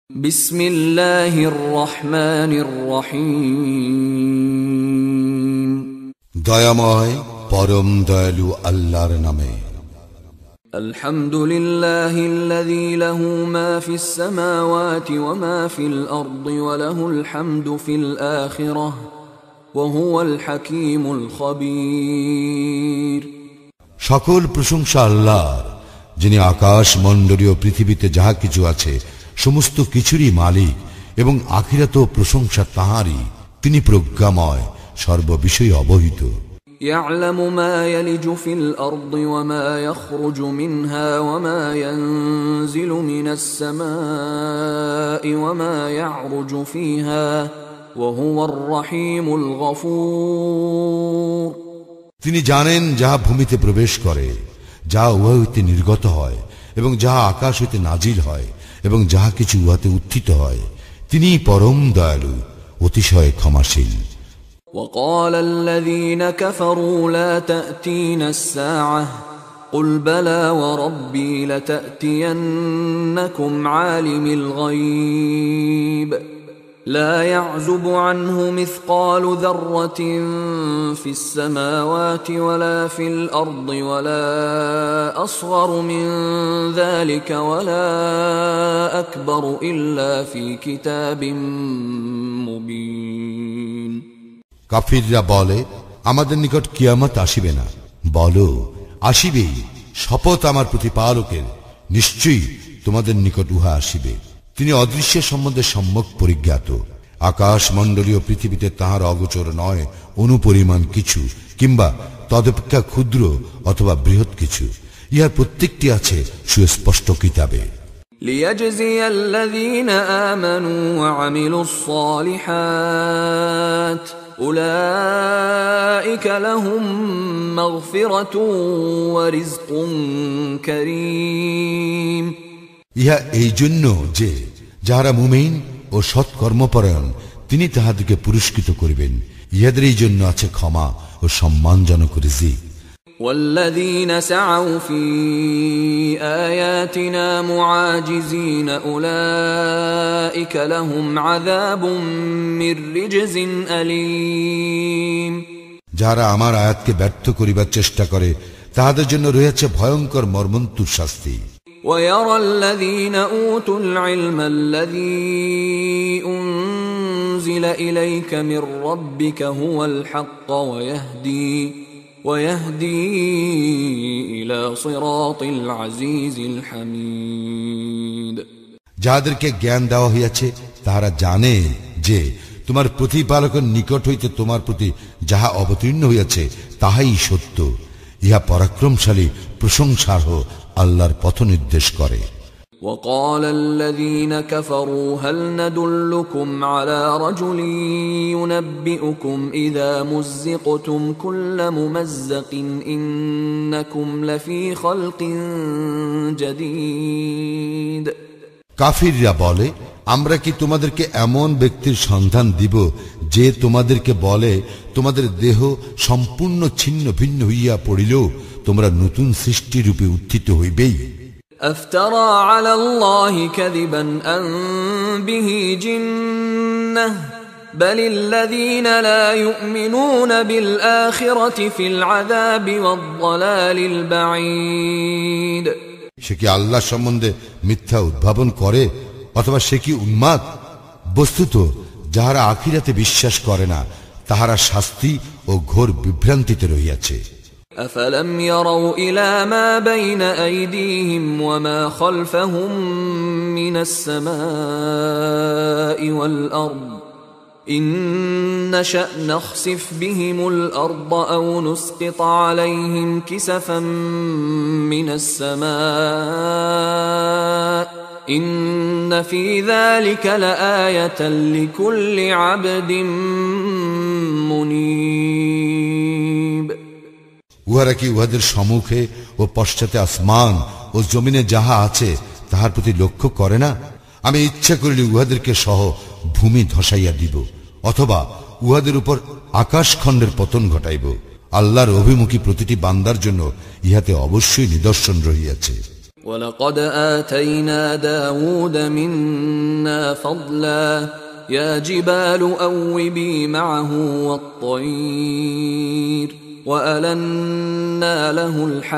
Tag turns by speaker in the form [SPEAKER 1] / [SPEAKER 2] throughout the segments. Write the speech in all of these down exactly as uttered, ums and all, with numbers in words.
[SPEAKER 1] বিসমিল্লাহির রহমানির রহিম।
[SPEAKER 2] দয়াময় পরম দয়ালু আল্লাহর নামে।
[SPEAKER 1] আলহামদুলিল্লাহিল্লাযী লাহু মা ফিস সামাওয়াতি ওয়া মা ফিল আরদি ওয়া লাহুল হামদু ফিল আখিরাহ ওয়া হুয়াল হাকীমুল খাবীর।
[SPEAKER 2] সকল প্রশংসা আল্লাহর, যিনি আকাশ মণ্ডলীয় পৃথিবীতে যাহা কিছু আছে সমস্ত কিছুরই মালিক, এবং আখিরাতেও প্রশংসা তাঁহারই। তিনি প্রজ্ঞাময়, সর্ববিষয়ে অবহিত।
[SPEAKER 1] يعلم ما يلج في الأرض وما يخرج منها وما ينزل من السماء وما يعرج فيها وهو الرحيم الغفور।
[SPEAKER 2] তিনি জানেন যাহা ভূমিতে প্রবেশ করে, যাহা উহা হইতে নির্গত হয়, এবং যাহা আকাশ হইতে নাজিল হয়, এবং যাহা কিছু উহাতে উত্থিত হয়। তিনি পরম দয়ালু, অতিশয় ক্ষমাশীল।
[SPEAKER 1] وقال الذين كفروا لا تأتينا الساعة قل بلى وربي لتأتينكم عالم الغيب لا يعزب عنه مثقال ذرة في السماوات ولا في الأرض ولا أصغر من ذلك ولا أكبر إلا في كتاب مبين।
[SPEAKER 2] কাফিররা বলে, আমাদের নিকট কিয়ামত আসিবে না। বলো, আসিবেই, শপথ আমার প্রতিপালকের, নিশ্চয়ই তোমাদের নিকট উহা আসিবে। তিনি অদৃশ্য সম্বন্ধে সম্যক পরিজ্ঞাত। আকাশ মণ্ডলীয় পৃথিবীতে তাহার অগোচর নয় অনুপরিমাণ কিছু, কিংবা তদপেক্ষা ক্ষুদ্র অথবা বৃহৎ কিছু। ইহার প্রত্যেকটি আছে সুস্পষ্ট কিতাবে।
[SPEAKER 1] ليجزي الذين آمنوا وعملوا الصالحات أولئك لهم مغفرة ورزق كريم।
[SPEAKER 2] ইহা এই জন্য যে যাহারা মুমিন ও সৎকর্মপরায়ণ, তিনি তাহাদেরকে পুরস্কৃত করিবেন। ইহাদের এই জন্য আছে ক্ষমা ও সম্মানজনক রিজিক।
[SPEAKER 1] والذين سعوا في آياتنا معاجزين أولئك لهم عذاب من رجز أليم।
[SPEAKER 2] যারা আমার আয়াতকে ব্যর্থ করিবার চেষ্টা করে, তাহাদের জন্য রয়েছে ভয়ঙ্কর মর্মন্তুর শাস্তি।
[SPEAKER 1] ويرى الذين أوتوا العلم الذي أنزل إليك من ربك هو الحق ويهدي ويهدي إلى صراط العزيز الحميد।
[SPEAKER 2] যাদেরকে জ্ঞান দেওয়া হইয়াছে তাহারা জানে যে তোমার প্রতিপালকের নিকট হইতে তোমার প্রতি যাহা অবতীর্ণ হইয়াছে তাহাই সত্য। ইহা পরাক্রমশালী প্রশংসার্হ আল্লাহর পথ নির্দেশ করে।
[SPEAKER 1] وقال الذين كفروا هل ندلكم على رجل ينبئكم إذا مزقتم كل ممزق إنكم لفي خلق جديد।
[SPEAKER 2] কাফিররা বলে, আমরা কি তোমাদেরকে এমন ব্যক্তির সন্ধান দিব যে তোমাদেরকে বলে, তোমাদের দেহ সম্পূর্ণ ছিন্ন ভিন্ন হইয়া পড়িলেও তোমরা নতুন সৃষ্টিরূপে উত্থিত হইবেই।
[SPEAKER 1] أفترى على الله كذبا أم به جنة بل الذين لا يؤمنون بالآخرة في العذاب والضلال البعيد।
[SPEAKER 2] সে কি আল্লাহ সম্বন্ধে মিথ্যা উদ্ভাবন করে, অথবা সে কি উন্মাদ? বস্তুত যাহারা আখিরাতে বিশ্বাস করে না, তাহারা শাস্তি ও ঘোর বিভ্রান্তিতে রহিয়াছে।
[SPEAKER 1] أفلم يروا إلى ما بين أيديهم وما خلفهم من السماء والأرض إن نشأ نخسف بهم الأرض أو نسقط عليهم كسفا من السماء إن في ذلك لآية لكل عبد منيب।
[SPEAKER 2] উহারা কি উহাদের সম্মুখে ও পশ্চাতে আসমান ও জমিনে যাহা আছে তাহার প্রতি লক্ষ্য করে না? আমি ইচ্ছা করিলে উহাদেরকে সহ ভূমি ধসাইয়া দিব, অথবা উহাদের উপর আকাশখণ্ডের পতন ঘটাইব। আল্লাহর অভিমুখী প্রতিটি বান্দার জন্য ইহাতে অবশ্যই নিদর্শন রহিয়াছে।
[SPEAKER 1] ولقد آتينا داود منا فضلا يا جبال أوبي معه والطير وألنا له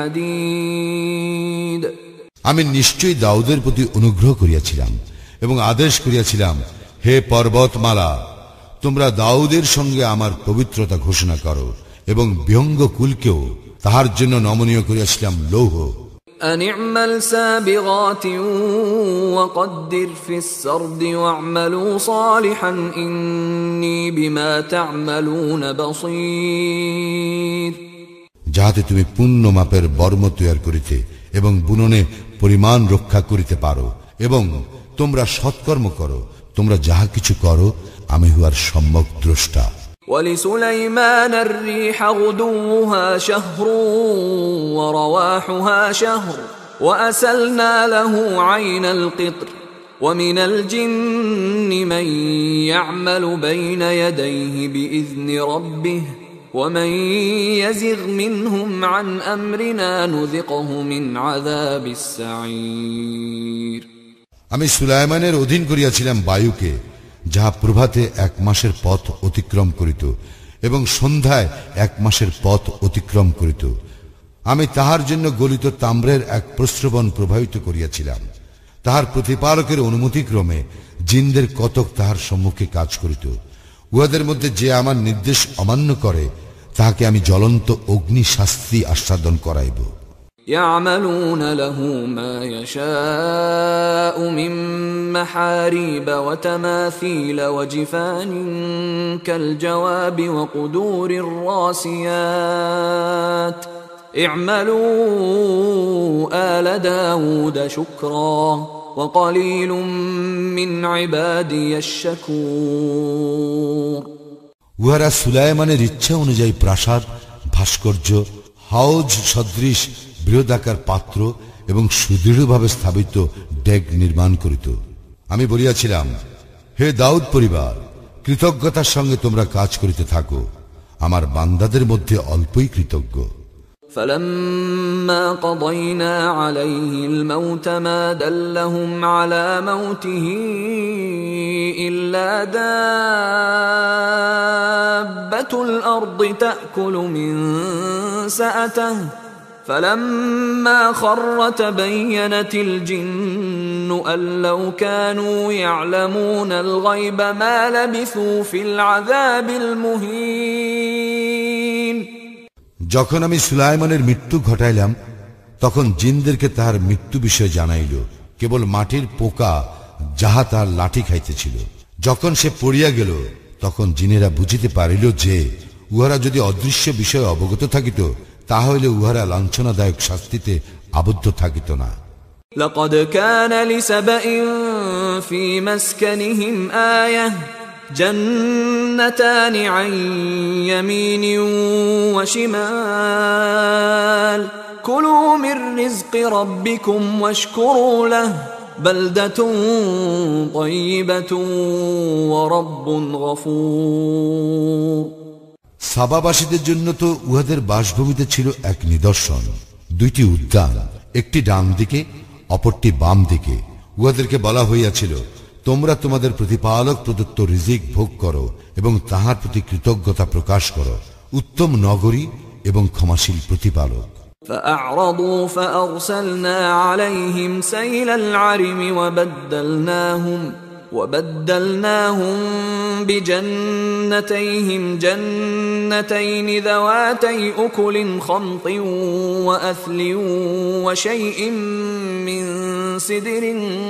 [SPEAKER 1] الحديد
[SPEAKER 2] আমি নিশ্চয়ই দাউদের প্রতি অনুগ্রহ করিয়াছিলাম এবং আদেশ করিয়াছিলাম, হে পর্বতমালা, তোমরা দাউদের সঙ্গে আমার পবিত্রতা ঘোষণা করো, এবং বিহঙ্গ কুলকেও তাহার জন্য নমনীয় করিয়াছিলাম লৌহ।
[SPEAKER 1] أن اعمل سابغات وقدر في السرد واعملوا صالحا إني بما تعملون بصير
[SPEAKER 2] যাহাতে তুমি পূর্ণ মাপের বর্ম তৈয়ার করিতে এবং বুননে পরিমাণ রক্ষা করিতে পারো, এবং তোমরা সৎকর্ম করো, তোমরা যাহা কিছু করো আমি উহার সম্যক দ্রষ্টা।
[SPEAKER 1] ولسليمان الريح غدوها شهر ورواحها شهر وأسلنا له عين القطر ومن الجن من يعمل بين يديه بإذن ربه ومن يزغ منهم عن أمرنا نذقه من عذاب السعير
[SPEAKER 2] আমি সুলাইমানের অধীন করিয়াছিলাম বায়ুকে, যাহা প্রভাতে এক মাসের পথ অতিক্রম করিত এবং সন্ধ্যায় এক মাসের পথ অতিক্রম করিত। আমি তাহার জন্য গলিত তাম্রের এক প্রস্রবণ প্রবাহিত করিয়াছিলাম। তাহার প্রতিপালকের অনুমতিক্রমে জিনদের কতক তাহার সম্মুখে কাজ করিত। উহাদের মধ্যে যে আমার নির্দেশ অমান্য করে তাহাকে আমি জ্বলন্ত অগ্নি শাস্তি আস্বাদন করাইব।
[SPEAKER 1] يعملون له ما يشاء من محاريب وتماثيل وجفان كالجواب وقدور الراسيات اعملوا آل داود شكرا وقليل من عبادي الشكور
[SPEAKER 2] উহারা সুলাইমানের ইচ্ছা অনুযায়ী প্রাসাদ, ভাস্কর্য, হাউজ সদৃশ বৃহদাকার পাত্র এবং সুদৃঢ়ভাবে স্থাপিত ডেগ নির্মাণ করিত। আমি বলিয়াছিলাম, হে দাউদ পরিবার, কৃতজ্ঞতার সঙ্গে তোমরা কাজ করিতে থাকো, আমার বান্দাদের মধ্যে অল্পই কৃতজ্ঞ।
[SPEAKER 1] فلما قضينا عليه الموت ما دلهم على موته إلا دابة الأرض تأكل من سأته فلما خر تبينت الجن أن لو كانوا يعلمون الغيب ما لبثوا في العذاب المهين
[SPEAKER 2] যখন আমি সুলাইমানের মৃত্যু ঘটাইলাম তখন জিনদেরকে তাহার মৃত্যু বিষয় জানাইল, কেবল মাটির পোকা যাহা তাহার লাঠি খাইতেছিল। যখন সে পড়িয়া গেল তখন জিনেরা বুঝিতে পারিল যে উহারা যদি অদৃশ্য বিষয়ে অবগত থাকিত তাহলে উহারা লাঞ্ছনাদায়ক শাস্তিতে আবদ্ধ থাকিত না।
[SPEAKER 1] لقد كان لسبإ في مسكنهم آية جنتان عن يمين وشمال كلوا من رزق ربكم واشكروا له بلدة طيبة ورب غفور
[SPEAKER 2] সাবাবাসীদের জন্য তো উহাদের বাসভূমিতে ছিল এক নিদর্শন, দুইটি উদ্যান, একটি ডান দিকে অপরটি বাম দিকে। উহাদেরকে বলা হইয়াছিল, তোমরা তোমাদের প্রতিপালক প্রদত্ত রিজিক ভোগ করো এবং তাহার প্রতি কৃতজ্ঞতা প্রকাশ করো। উত্তম নগরী এবং ক্ষমাশীল প্রতিপালক।
[SPEAKER 1] فأعرضوا فأرسلنا عليهم سيل العرم وبدلناهم وبدلناهم بجنتيهم جنتين ذواتي أكل خمط وأثل وشيء من سدر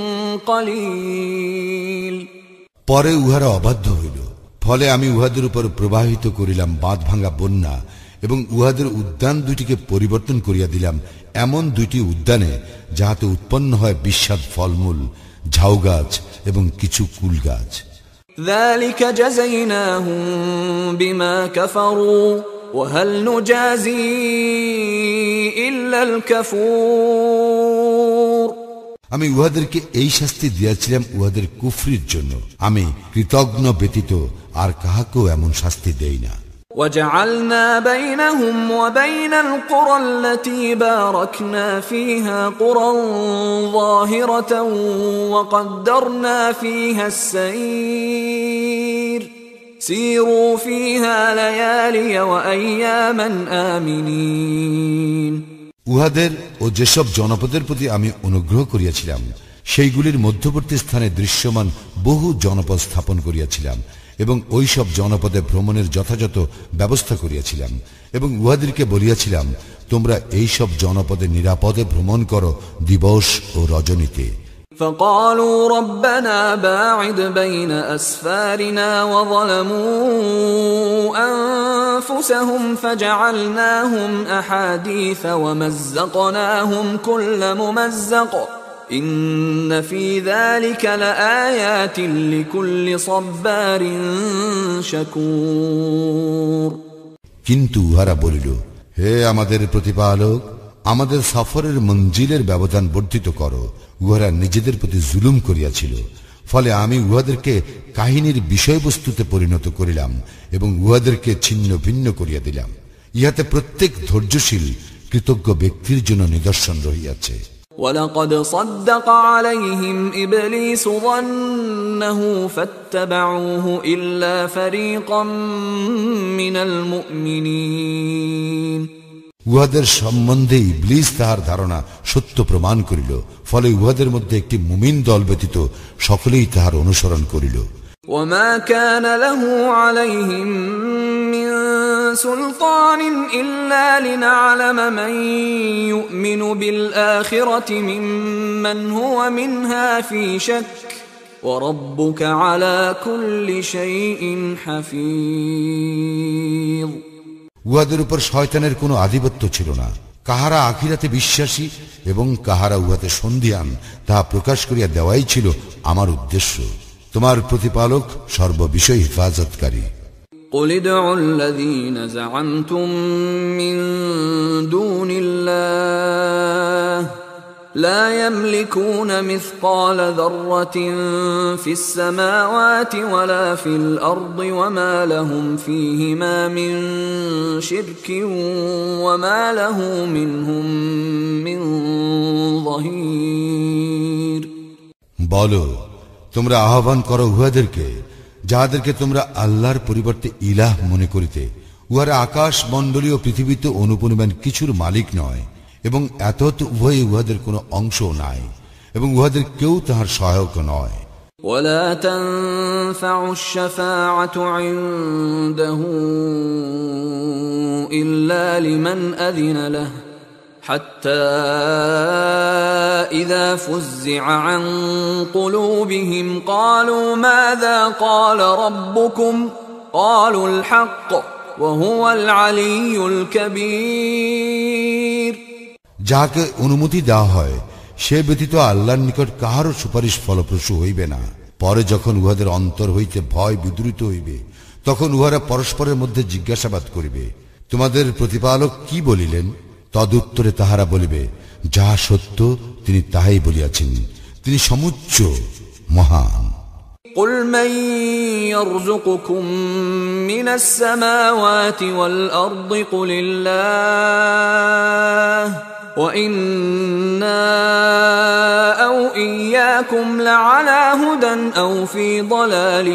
[SPEAKER 1] قليل
[SPEAKER 2] পরে উহারা অবাধ্য হইল, ফলে আমি উহাদের উপর প্রবাহিত করিলাম বাঁধ ভাঙা বন্যা এবং উহাদের উদ্যান দুইটিকে পরিবর্তন করিয়া দিলাম এমন দুইটি উদ্যানে যাহাতে উৎপন্ন হয় বিস্বাদ ফলমূল, ঝাউ গাছ এবং কিছু কুল গাছ।
[SPEAKER 1] ذلك جزيناهم بما كفروا وهل نجازي إلا الكفور
[SPEAKER 2] আমি উহাদেরকে এই শাস্তি দিয়াছিলাম উহাদের কুফরির জন্য, আমি কৃতজ্ঞ ব্যতীত আর কাহাকেও এমন শাস্তি দেই না।
[SPEAKER 1] وجعلنا بينهم وبين القرى التي باركنا فيها قرى ظاهرة وقدرنا فيها السير سيروا فيها ليالي وأياما آمنين
[SPEAKER 2] উহাদের ও যেসব জনপদের প্রতি আমি অনুগ্রহ করিয়াছিলাম সেইগুলির মধ্যবর্তী স্থানে দৃশ্যমান বহু জনপদ স্থাপন করিয়াছিলাম এবং ওই সব জনপদে ভ্রমণের যথাযথ ব্যবস্থা করিয়াছিলাম এবং উহাদেরকে বলিয়াছিলাম তোমরা এই সব জনপদে নিরাপদে ভ্রমণ করো দিবস ও রজনীতে।
[SPEAKER 1] فقالوا ربنا باعد بين أسفارنا وظلموا أنفسهم فجعلناهم أحاديث ومزقناهم كل ممزق إن في ذلك لآيات لكل صبار شكور
[SPEAKER 2] কিন্তু উহারা বলিল, হে আমাদের প্রতিপালক, আমাদের সফরের মঞ্জিলের ব্যবধান বর্ধিত করো। উহারা নিজেদের প্রতি জুলুম করিয়াছিল, ফলে আমি উহাদেরকে কাহিনীর বিষয়বস্তুতে পরিণত করিলাম এবং উহাদেরকে ছিন্ন ভিন্ন করিয়া দিলাম। ইহাতে প্রত্যেক ধৈর্যশীল কৃতজ্ঞ ব্যক্তির জন্য নিদর্শন রহিয়াছে।
[SPEAKER 1] وَلَقَدْ صَدَّقَ عَلَيْهِمْ إِبْلِيسُ ظَنَّهُ فَاتَّبَعُوهُ إِلَّا فَرِيقًا مِنَ الْمُؤْمِنِينَ
[SPEAKER 2] উহাদের সম্বন্ধে ইবলিস তাহার ধারণা সত্য প্রমাণ করিল, ফলে উহাদের মধ্যে একটি মুমিন দল ব্যতীত সকলেই তাহার অনুসরণ করিল।
[SPEAKER 1] وَمَا كَانَ لَهُ عَلَيْهِمْ مِنْ سُلْطَانٍ إِلَّا لِنَعْلَمَ مَنْ يُؤْمِنُ بِالْآخِرَةِ مِمَّنْ هُوَ مِنْهَا فِي شَكٍّ وَرَبُّكَ عَلَى كُلِّ شَيْءٍ حَفِيظٌ
[SPEAKER 2] উহাদের উপর শয়তানের কোনো আধিপত্য ছিল না। কাহারা আখিরাতে বিশ্বাসী এবং কাহারা উহাতে সন্দিহান তাহা প্রকাশ করিয়া দেওয়াই ছিল আমার উদ্দেশ্য। তোমার প্রতিপালক সর্ববিষয় হেফাজতকারী।
[SPEAKER 1] قُلِ ادْعُوا الَّذِينَ زَعَمْتُم مِّن دُونِ اللَّهِ لَا يَمْلِكُونَ مِثْقَالَ ذَرَّةٍ فِي السَّمَاوَاتِ وَلَا فِي الْأَرْضِ وَمَا لَهُمْ فِيهِمَا مِن شِرْكٍ وَمَا لَهُ مِنْهُم مِّن ظَهِيرٍ
[SPEAKER 2] বলো, তোমরা আহ্বান করো উহাদেরকে যাহাদেরকে তোমরা আল্লাহর পরিবর্তে ইলাহ মনে করিতে। উহারা আকাশ মণ্ডলীয় পৃথিবীতে অনুপরিমাণ কিছুর মালিক নয় এবং এত উভয়ে উহাদের কোনো অংশ নাই এবং উহাদের কেউ তাহার সহায়ক নয়।
[SPEAKER 1] ولا تنفع الشفاعة عنده إلا لمن أذن له حتى إذا فزع عن قلوبهم قالوا ماذا قال ربكم قالوا الحق وهو العلي الكبير
[SPEAKER 2] যাহাকে অনুমতি দেওয়া হয় সে ব্যতীত আল্লাহর নিকট কাহারও সুপারিশ ফলপ্রসূ হইবে না। পরে যখন উহাদের অন্তর হইতে ভয় বিদ্রুত হইবে তখন উহারা পরস্পরের মধ্যে জিজ্ঞাসাবাদ করিবে, তোমাদের প্রতিপালক কি বলিলেন? তদুত্তরে তাহারা বলিবে, যাহা সত্য তিনি তাহাই বলিয়াছেন, তিনি সমুচ্চ মহান।
[SPEAKER 1] قُلْ مَنْ يَرْزُقُكُمْ مِنَ السَّمَاوَاتِ وَالْأَرْضِ قُلِ اللَّهُ وَإِنَّا أَوْ إِيَّاكُمْ لَعَلَى هُدًى أَوْ فِي ضَلَالٍ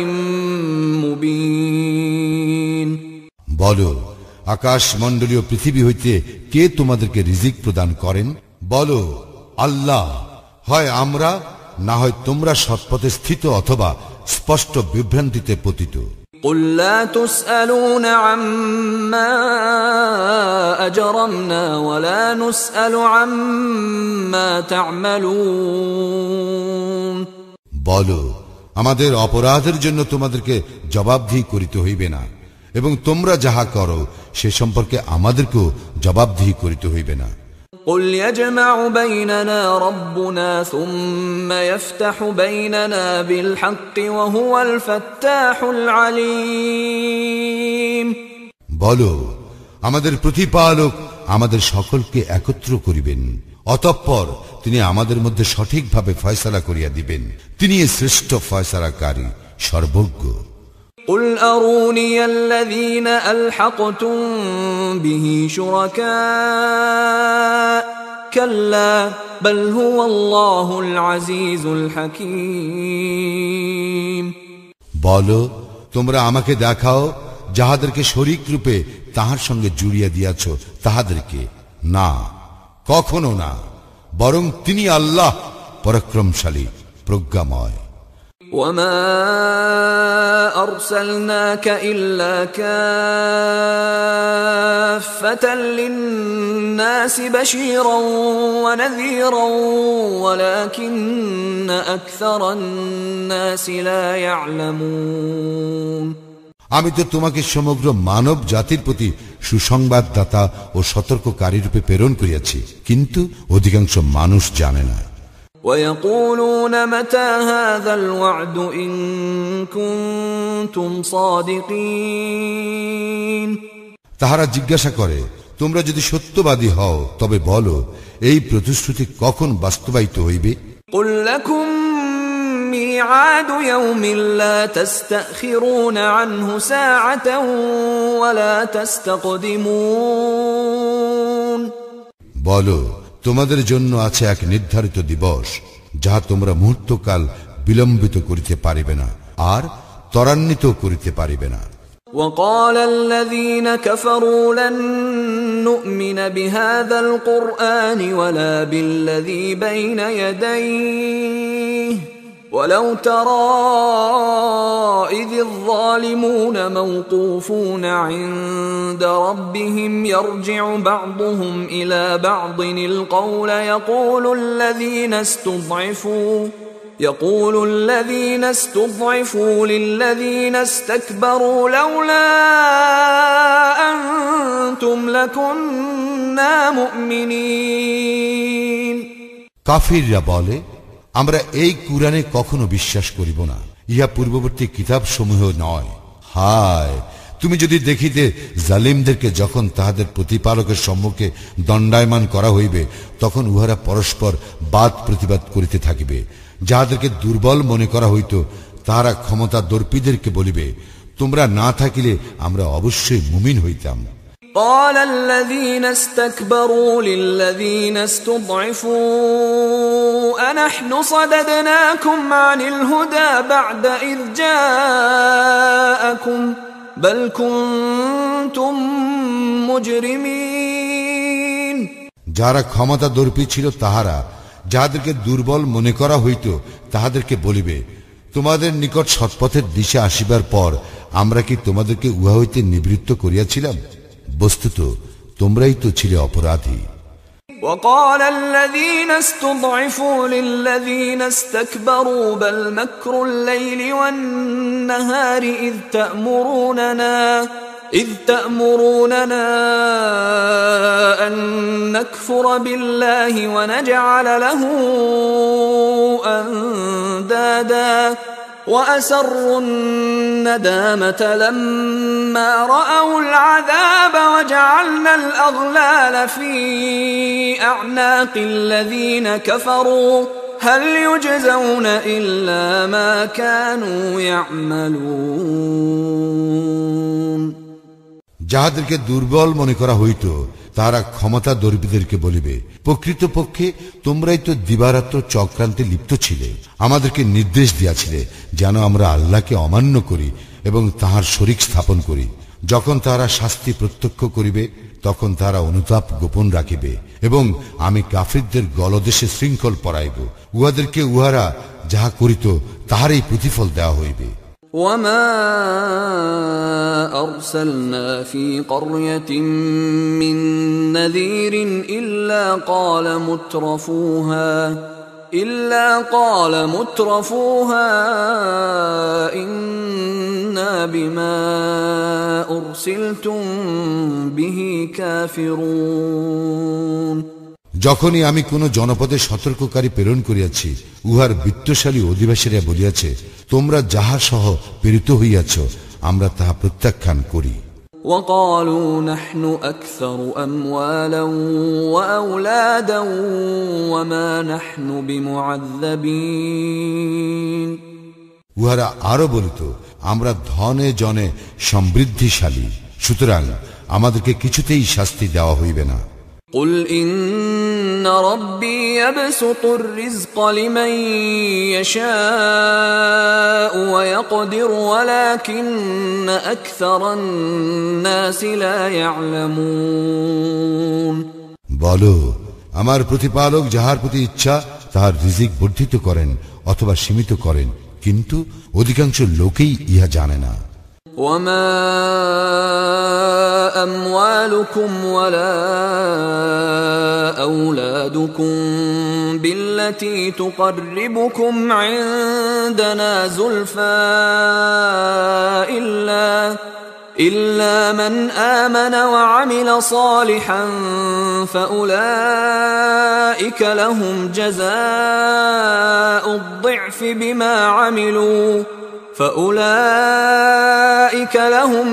[SPEAKER 1] مُبِينٍ
[SPEAKER 2] বলো, আকাশ মণ্ডলীয় পৃথিবী হইতে কে তোমাদেরকে রিজিক প্রদান করেন? বলো, আল্লাহ। হয় আমরা, না হয় তোমরা সৎপথে স্থিত অথবা স্পষ্ট বিভ্রান্তিতে পতিত।
[SPEAKER 1] قُلْ لَا تُسْأَلُونَ عَمَّا أَجْرَمْنَا وَلَا نُسْأَلُ عَمَّا تَعْمَلُونَ
[SPEAKER 2] বলো, আমাদের অপরাধের জন্য তোমাদেরকে জবাবদিহি করিতে হইবে না এবং তোমরা যাহা করো সে সম্পর্কে আমাদেরকেও জবাবদিহি করিতে হইবে না।
[SPEAKER 1] قُلْ يَجْمَعُ بَيْنَنَا رَبُّنَا ثُمَّ يَفْتَحُ بَيْنَنَا بِالْحَقِّ وَهُوَ الْفَتَّاحُ الْعَلِيمُ
[SPEAKER 2] বলো, আমাদের প্রতিপালক আমাদের সকলকে একত্র করিবেন, অতঃপর তিনি আমাদের মধ্যে সঠিকভাবে ফয়সালা করিয়া দিবেন। তিনি শ্রেষ্ঠ ফয়সালাকারী, সর্বজ্ঞ।
[SPEAKER 1] قل أروني الذين ألحقتم به شركاء كلا بل هو الله العزيز الحكيم
[SPEAKER 2] বলো, তোমরা আমাকে দেখাও যাহাদেরকে শরীক রূপে তাহার সঙ্গে জুড়িয়ে দিয়াছ তাহাদেরকে। না, কখনো না, বরং তিনি আল্লাহ পরাক্রমশালী, প্রজ্ঞাময়।
[SPEAKER 1] وما أرسلناك إلا كافة للناس بشيرا ونذيرا ولكن أكثر الناس لا يعلمون।
[SPEAKER 2] আমি তো তোমাকে সমগ্র মানব জাতির প্রতি সুসংবাদদাতা ও সতর্ককারী রূপে প্রেরণ করিয়াছি, কিন্তু অধিকাংশ মানুষ জানে না।
[SPEAKER 1] ويقولون متى هذا الوعد إن كنتم صادقين।
[SPEAKER 2] তাহারা জিজ্ঞাসা করে, তোমরা যদি সত্যবাদী হও তবে বলো, এই প্রতিশ্রুতি কখন বাস্তবায়িত হইবে?
[SPEAKER 1] قل لكم ميعاد يوم لا تستأخرون عنه ساعة ولا تستقدمون।
[SPEAKER 2] বলো, তোমাদের জন্য আছে এক নির্ধারিত দিবস, যাহা তোমরা মুহূর্তকাল বিলম্বিত করিতে পারিবে না আর ত্বরান্বিত করিতে পারিবে না।
[SPEAKER 1] وقال الذين كفروا لن نؤمن بهذا القرآن ولا بالذي بين يديه ولو ترى إذ الظالمون موقوفون عند ربهم يرجع بعضهم إلى بعض القول يقول الذين استضعفوا يقول الذين استضعفوا للذين استكبروا لولا أنتم لكنا مؤمنين।
[SPEAKER 2] কাফিররা বলে, আমরা এই কুরআনে কখনো বিশ্বাস করিব না, ইহা পূর্ববর্তী কিতাব সমূহ নয়। হায়, তুমি যদি দেখিতে জালিমদেরকে যখন তাহাদের প্রতিপালকের সম্মুখে দণ্ডায়মান করা হইবে, তখন উহারা পরস্পর বাদ প্রতিবাদ করিতে থাকিবে। যাহাদেরকে দুর্বল মনে করা হইত তাহারা ক্ষমতা দর্পীদেরকে বলিবে, তোমরা না থাকিলে আমরা অবশ্যই মুমিন হইতাম।
[SPEAKER 1] قال الذين استكبروا للذين استضعفوا أنحن صددناكم عن الهدى بعد إذ جاءكم بل كنتم مجرمين।
[SPEAKER 2] যারা ক্ষমতা দর্পী ছিল তাহারা যাহাদেরকে দুর্বল মনে করা হইত তাহাদেরকে বলিবে, তোমাদের নিকট সৎপথের দিশা আসিবার পর আমরা কি তোমাদেরকে উহা হইতে নিবৃত্ত করিয়াছিলাম? বস্তুত তোমরাই তো ছিলে অপরাধী।
[SPEAKER 1] وقال الذين استضعفوا للذين استكبروا بل مكر الليل والنهار إذ تأمروننا إذ تأمروننا أن نكفر بالله ونجعل له أندادا وأسروا الندامة لما رأوا العذاب وجعلنا الأغلال في أعناق الذين كفروا هل يجزون إلا ما كانوا يعملون।
[SPEAKER 2] যাহাদেরকে দুর্বল মনে করা হইত তারা ক্ষমতা দর্পীদেরকে বলিবে, প্রকৃতপক্ষে তোমরাই তো দিবারাত্র চক্রান্তে লিপ্ত ছিলে, আমাদেরকে নির্দেশ দিয়াছিলে যেন আমরা আল্লাহকে অমান্য করি এবং তাহার শরীক স্থাপন করি। যখন তারা শাস্তি প্রত্যক্ষ করিবে তখন তারা অনুতাপ গোপন রাখিবে এবং আমি কাফিরদের গলদেশে শৃঙ্খল পরাইব। উহাদেরকে উহারা যাহা করিত তাহারই প্রতিফল দেওয়া হইবে।
[SPEAKER 1] وما أرسلنا في قرية من نذير إلا قال مترفوها إلا قال مترفوها إنا بما أرسلتم به كافرون।
[SPEAKER 2] যখনই আমি কোন জনপদে সতর্ককারী প্রেরণ করিয়াছি, উহার বিত্তশালী অধিবাসীরা বলিয়াছে, তোমরা যাহা সহ প্রেরিত হইয়াছ আমরা তাহা প্রত্যাখ্যান করি।
[SPEAKER 1] وقالوا نحن أكثر أموالا وأولادا وما نحن بمعذبين।
[SPEAKER 2] উহারা আরো বলিত, আমরা ধনে জনে সমৃদ্ধিশালী, সুতরাং আমাদেরকে কিছুতেই শাস্তি দেওয়া হইবে না।
[SPEAKER 1] قل إن ربي يبسط الرزق لمن يشاء ويقدر ولكن أكثر الناس لا يعلمون।
[SPEAKER 2] বলো, আমার প্রতিপালক যাহার প্রতি ইচ্ছা তাহার রিজিক বর্ধিত করেন অথবা সীমিত করেন, কিন্তু অধিকাংশ লোকেই ইহা জানে না।
[SPEAKER 1] وما أموالكم ولا أولادكم بالتي تقربكم عندنا زلفى إلا إلا من آمن وعمل صالحا فأولئك لهم جزاء الضعف بما عملوا فأولئك لهم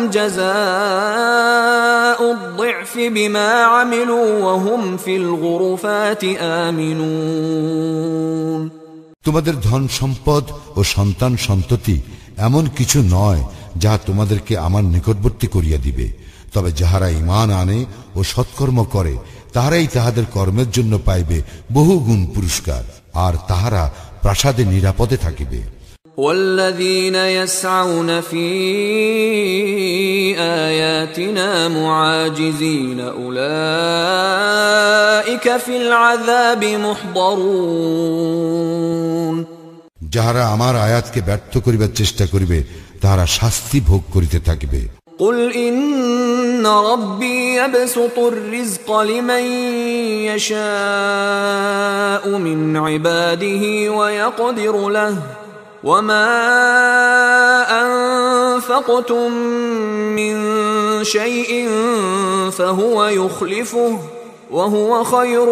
[SPEAKER 1] جزاء الضعف بما عملوا وهم في الغرفات آمنون।
[SPEAKER 2] তোমাদের ধন সম্পদ ও সন্তান সন্ততি এমন কিছু নয় যাহা তোমাদেরকে আমার নিকটবর্তী করিয়া দিবে, তবে যাহারা ঈমান আনে ও সৎকর্ম করে তাহারাই তাহাদের কর্মের জন্য পাইবে বহু গুণ পুরস্কার, আর তাহারা প্রাসাদে নিরাপদে থাকিবে।
[SPEAKER 1] والذين يسعون في آياتنا معاجزين أولئك في العذاب محضرون।
[SPEAKER 2] যাহারা আমার আয়াতকে ব্যর্থ করিবার চেষ্টা করিবে তাহারা শাস্তি ভোগ করিতে থাকিবে।
[SPEAKER 1] قل إن ربي يبسط الرزق لمن يشاء من عباده ويقدر له وما أنفقتم من شيء فهو يخلفه وهو خير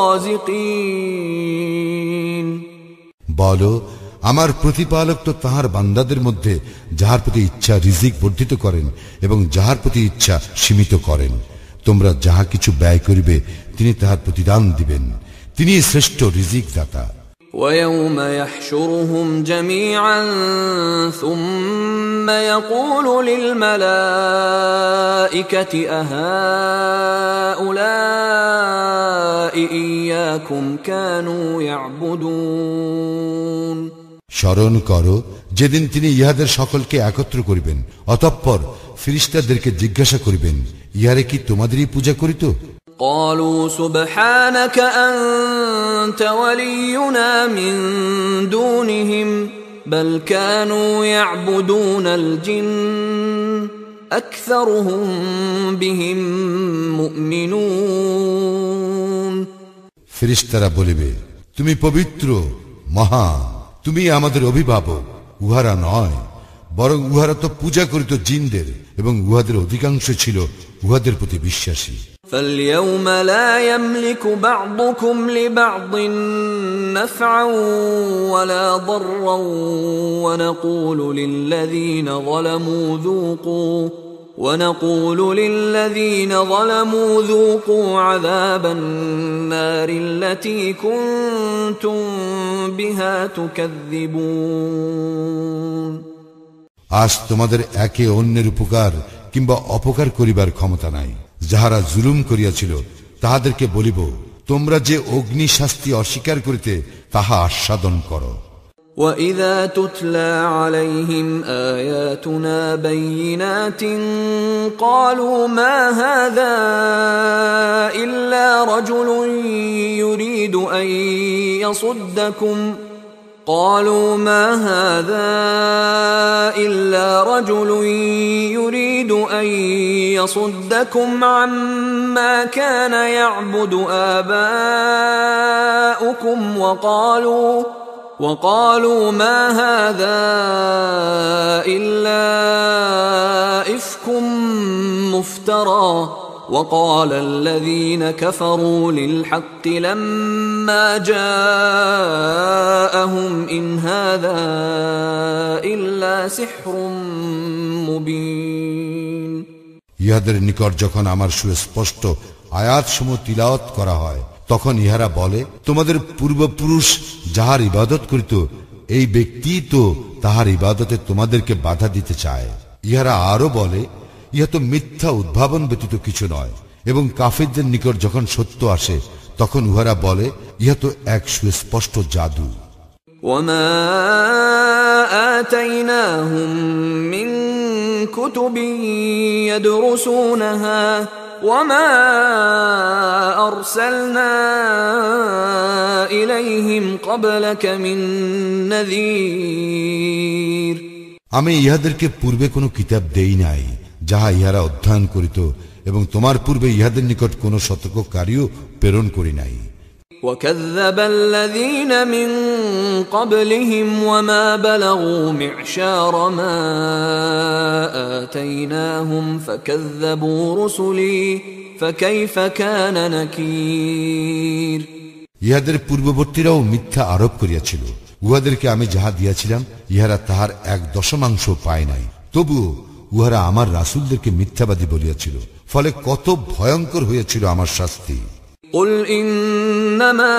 [SPEAKER 1] الرازقين।
[SPEAKER 2] বলো, আমার প্রতিপালক তো তাহার বান্দাদের মধ্যে যাহার প্রতি ইচ্ছা রিজিক বর্ধিত করেন এবং যাহার প্রতি ইচ্ছা সীমিত করেন। তোমরা যাহা কিছু ব্যয় করিবে তিনি তাহার প্রতিদান দিবেন, তিনি শ্রেষ্ঠ রিজিক দাতা।
[SPEAKER 1] ويوم يحشرهم جميعا ثم يقول للملائكة أهؤلاء إياكم كانوا يعبدون।
[SPEAKER 2] স্মরণ করো যেদিন তিনি ইহাদের সকলকে একত্র করিবেন, অতঃপর ফেরেশতাদেরকে জিজ্ঞাসা করিবেন, ইহারে কি তোমাদেরই পূজা করিত?
[SPEAKER 1] قالوا سبحانك أنت ولينا من دونهم بل كانوا يعبدون الجن أكثرهم بهم مؤمنون।
[SPEAKER 2] ফেরেশতারা বলিবে, তুমি পবিত্র, মহান, তুমি আমাদের অভিভাবক। উহারা নয়, বরং উহারা তো পূজা করিত জিনদের এবং উহাদের অধিকাংশ ছিল উহাদের প্রতি বিশ্বাসী।
[SPEAKER 1] فاليوم لا يملك بعضكم لبعض نفعا ولا ضرا ونقول للذين ظلموا ذوقوا ونقول للذين ظلموا ذوقوا عذاب النار التي كنتم بها تكذبون।
[SPEAKER 2] আজ তোমাদের একে অন্যের উপকার কিংবা অপকার করিবার ক্ষমতা নাই। যাহারা জুলুম করিয়াছিল তাহাদেরকে বলিব, তোমরা যে অগ্নি শাস্তি অস্বীকার করিতে তাহা আস্বাদন করো।
[SPEAKER 1] وَإِذَا تُتْلَى عَلَيْهِمْ آيَاتُنَا بَيِّنَاتٍ قَالُوا مَا هَذَا إِلَّا رَجُلٌ يُرِيدُ أَن يَصُدَّكُمْ قالوا ما هذا إلا رجل يريد أن يصدكم عما كان يعبد آباؤكم وقالوا وقالوا ما هذا إلا إفك مفترى وقال الذين كفروا للحق لما جاءهم إن هذا إلا سحر مبين।
[SPEAKER 2] ইহাদের নিকট যখন আমার সুস্পষ্ট আয়াতসমূহ তিলাওয়াত করা হয় তখন ইহারা বলে, তোমাদের পূর্বপুরুষ যাহার ইবাদত করিত এই ব্যক্তি তো তাহার ইবাদতে তোমাদেরকে বাধা দিতে চায়। ইহারা আরো বলে, ইহা তো মিথ্যা উদ্ভাবন ব্যতীত কিছু নয়। এবং কাফিরদের নিকট যখন সত্য আসে তখন উহারা বলে, ইহা তো এক সুস্পষ্ট জাদু।
[SPEAKER 1] وما آتيناهم من كتب يدرسونها وما أرسلنا إليهم قبلك من نذير।
[SPEAKER 2] আমি ইহাদেরকে পূর্বে কোনো কিতাব দেই নাই যাহা ইহারা অধ্যয়ন করিত, এবং তোমার পূর্বে ইহাদের নিকট কোনো সতর্ককারীও প্রেরণ করি নাই।
[SPEAKER 1] وكذب الذين من قبلهم وما بلغوا معشار ما آتيناهم فكذبوا رسلي فكيف كان نكير।
[SPEAKER 2] ইহাদের পূর্ববর্তীরাও মিথ্যা আরোপ করিয়াছিল। উহাদেরকে আমি যাহা দিয়াছিলাম ইহারা তাহার এক দশমাংশ পায় নাই, তবুও উহারা আমার রাসূলদেরকে মিথ্যাবাদী বলিয়াছিল, ফলে কত ভয়ঙ্কর হইয়াছিল আমার শাস্তি।
[SPEAKER 1] قل إنما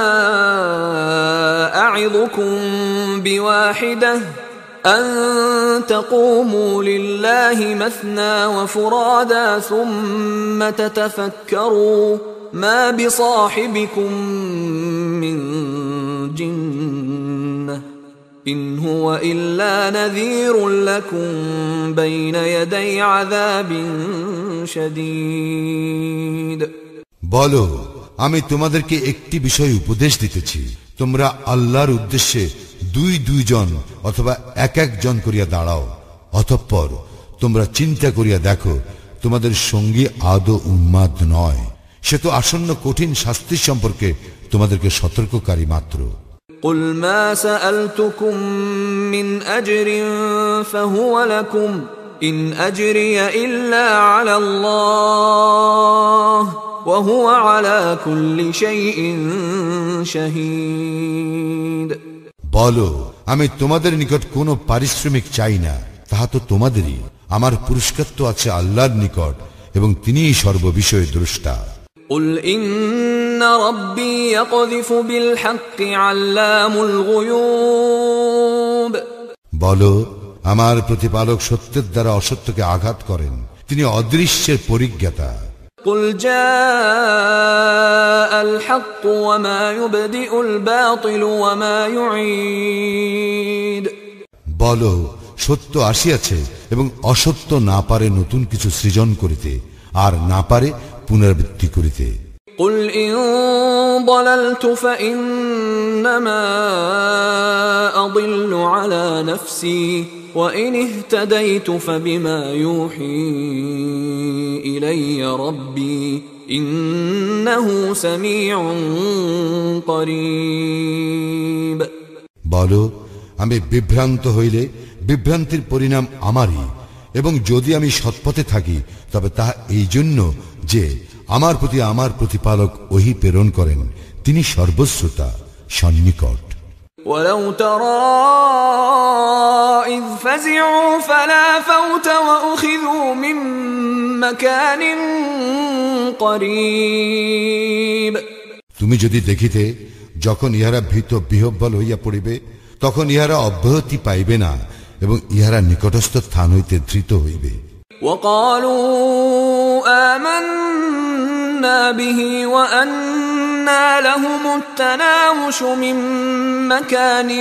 [SPEAKER 1] أعظكم بواحدة أن تقوموا لله مثنى وفرادا ثم تتفكروا ما بصاحبكم من جنة إن هو إلا نذير لكم بين يدي عذاب شديد।
[SPEAKER 2] বলো, আমি তোমাদেরকে একটি বিষয় উপদেশ দিতেছি, তোমরা আল্লাহর উদ্দেশ্যে দুই দুইজন অথবা এক একজন করিয়া দাঁড়াও, অতঃপর তোমরা চিন্তা করিয়া দেখো তোমাদের সঙ্গী আদৌ উন্মাদ নয়, সে তো আসন্ন কঠিন শাস্তি সম্পর্কে তোমাদেরকে সতর্ককারী মাত্র।
[SPEAKER 1] قل ما سألتكم من أجر فهو لكم إن أجري إلا على الله وهو على كل شيء شهيد।
[SPEAKER 2] বলো, আমি তোমাদের নিকট কোনো পারিশ্রমিক চাই না, তাহা তো তোমাদেরই। আমার পুরস্কার তো আছে আল্লাহর নিকট, এবং তিনিই সর্ববিষয়ে দ্রষ্টা।
[SPEAKER 1] قل إن ربي يقذف بالحق علام الغيوب।
[SPEAKER 2] বলো, আমার প্রতিপালক সত্যের দ্বারা অসত্যকে আঘাত করেন, তিনি অদৃশ্যের পরিজ্ঞাতা।
[SPEAKER 1] قل جاء الحق وما يبدئ الباطل وما يعيد।
[SPEAKER 2] বলো, সত্য আসিয়াছে এবং অসত্য না পারে নতুন কিছু সৃজন করিতে, আর না পারে পুনরাবৃত্তি করিতে।
[SPEAKER 1] قل إن ضللت فإنما أضل على نفسي وإن اهتديت فبما يوحي إلي ربي إنه سميع قريب।
[SPEAKER 2] বলো, আমি বিভ্রান্ত হইলে বিভ্রান্তির পরিণাম আমারই, এবং যদি আমি সৎপথে থাকি তবে তাহা এই জন্য যে আমার প্রতি আমার প্রতিপালক ওহী প্রেরণ করেন, তিনি সর্বশ্রোতা, সন্নিকট।
[SPEAKER 1] ولو ترى إذ فزعوا فلا فوت وأخذوا من مكان قريب।
[SPEAKER 2] তুমি যদি দেখিতে, যখন ইহারা ভীত বিহ্বল হইয়া পড়িবে, তখন ইহারা অব্যাহতি পাইবে না, এবং ইহারা নিকটস্থ স্থান হইতে ধৃত হইবে।
[SPEAKER 1] وقالوا آمنا به وأنى لهم التناوش من مكان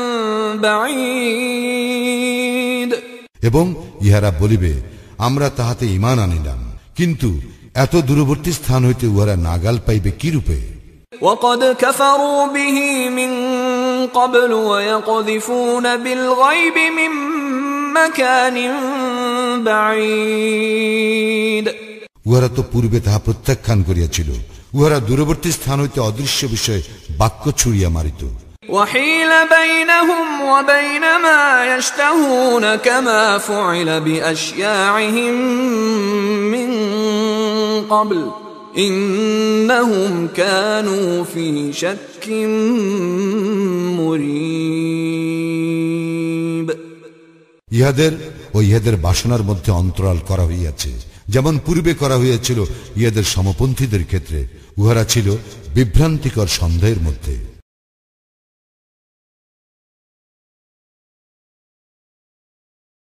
[SPEAKER 1] بعيد।
[SPEAKER 2] এবং ইহারা বলিবে, আমরা তাহাতে ঈমান আনিলাম, কিন্তু এত দূরবর্তী স্থান হইতে উহারা নাগাল পাইবে কি রূপে?
[SPEAKER 1] وقد كفروا به من قبل ويقذفون بالغيب من مكان بعيد।
[SPEAKER 2] উহারা তো পূর্বে তাহা প্রত্যাখ্যান করিয়াছিল, উহারা দূরবর্তী স্থান হইতে অদৃশ্য বিষয়ে বাক্য ছুড়িয়া মারিত।
[SPEAKER 1] وحيل بينهم وبين ما يشتهون كما فعل بأشياعهم من قبل إنهم كانوا في شك مريب।
[SPEAKER 2] ইহাদের ও ইহাদের বাসনার মধ্যে অন্তরাল করা হইয়াছে, যেমন পূর্বে করা হইয়াছিল ইহাদের সমপন্থীদের ক্ষেত্রে। উহারা ছিল বিভ্রান্তিকর সন্দেহের মধ্যে।